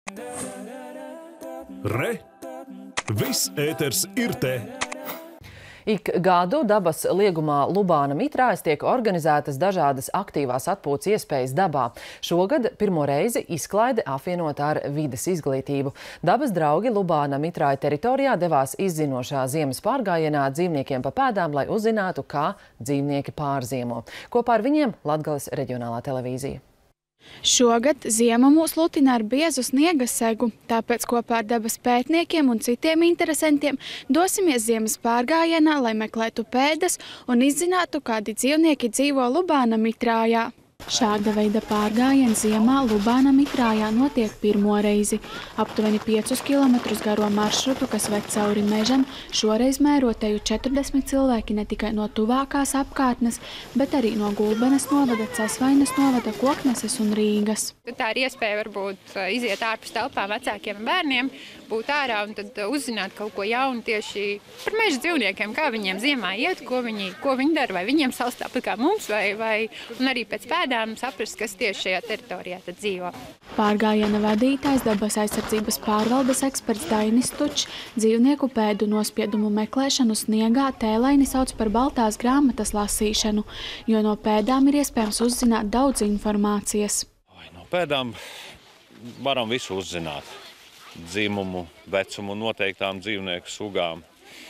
Re! Viss ēters ir te! Ik gadu dabas liegumā Lubāna Mitrājs tiek organizētas dažādas aktīvās atpūtas iespējas dabā. Šogad pirmo reizi izklaide apvienota ar vides izglītību. Dabas draugi Lubāna Mitrāja teritorijā devās izzinošā ziemas pārgājienā dzīvniekiem pa pēdām, lai uzzinātu, kā dzīvnieki pārziemo. Kopā ar viņiem Latgales reģionālā televīzija. Šogad ziema mūs lutina ar biezu sniega segu, tāpēc kopā ar dabas pētniekiem un citiem interesantiem dosimies ziemas pārgājienā, lai meklētu pēdas un izzinātu, kādi dzīvnieki dzīvo Lubāna Mitrājā. Šāda veida pārgājiens ziemā Lubāna Mitrājā notiek pirmo reizi. Aptuveni 5 km garo maršrutu, kas ved cauri mežam, šoreiz mēroteju 40 cilvēki ne tikai no tuvākās apkārtnes, bet arī no Gulbenes novada, Cesvainas novada, Kokneses un Rīgas. Tā ir iespēja varbūt iziet ārpus telpām vecākiem bērniem, būt ārā un tad uzzināt kaut ko jaunu tieši par meža dzīvniekiem, kā viņiem ziemā iet, ko viņi dara, vai viņiem salst tāpat kā mums, un arī pēc pēdām saprast, kas tieši šajā teritorijā tad dzīvo. Pārgājiena vadītājs, dabas aizsardzības pārvaldes eksperts Dainis Tučs dzīvnieku pēdu nospiedumu meklēšanu sniegā tēlaini sauc par baltās grāmatas lasīšanu, jo no pēdām ir iespējams uzzināt daudz informācijas. No pēdām varam visu uzzināt. Dzimumu, vecumu, noteiktām dzīvnieku sugām.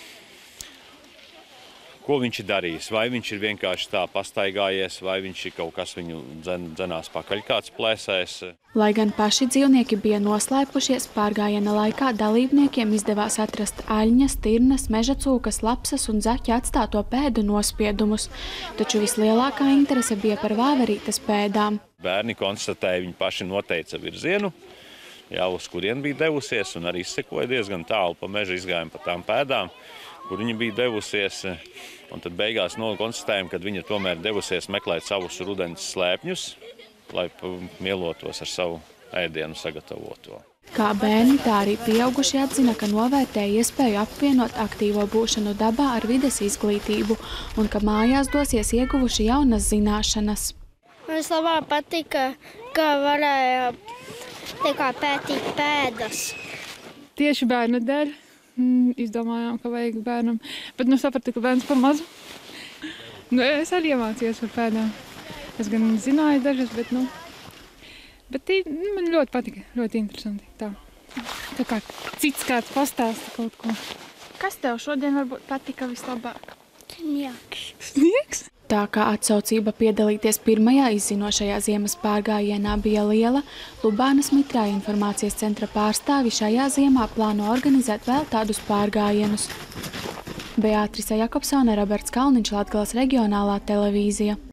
Ko viņš ir darījis? Vai viņš ir vienkārši tā pastaigājies, vai viņš ir kaut kas viņu dzenās pakaļ kāds plēsēs. Lai gan paši dzīvnieki bija noslēpušies, pārgājiena laikā dalībniekiem izdevās atrast aļņas, tirnas, meža cūkas, lapsas un zaķa atstāto pēdu nospiedumus. Taču vislielākā interese bija par vāverītes pēdām. Bērni konstatēja, viņi paši noteica virzienu, jau uz kurien bija devusies, un arī izsekoja diezgan tālu pa mežu, izgājām pa tām pēdām, kur viņa bija devusies. Un tad beigās konstatējām, ka viņa tomēr devusies meklēt savus rudens slēpņus, lai mielotos ar savu ēdienu sagatavoto. Kā bērni, tā arī pieaugušie atzina, ka novērtēja iespēju apvienot aktīvo būšanu dabā ar vides izglītību un ka mājās dosies ieguvuši jaunas zināšanas. Man vislabāk patika, ka varēja pētīt pēdas. Tieši bērna dēļ izdomājām, ka vajag bērnam, bet sapratu, ka bērns par mazu. Es arī iemācījos par pēdām. Es gan zināju dažas, bet man ļoti patika, ļoti interesanti. Tā kā cits kāds pastāsta kaut ko. Kas tev šodien varbūt patika vislabāk? Sniegs? Tā kā atsaucība piedalīties pirmajā izzinošajā ziemas pārgājienā bija liela, Lubānas Mitrāja informācijas centra pārstāvi šajā ziemā plāno organizēt vēl tādus pārgājienus. Beātrise Jakobsone, Roberts Kalniņš, Latgales reģionālā televīzija.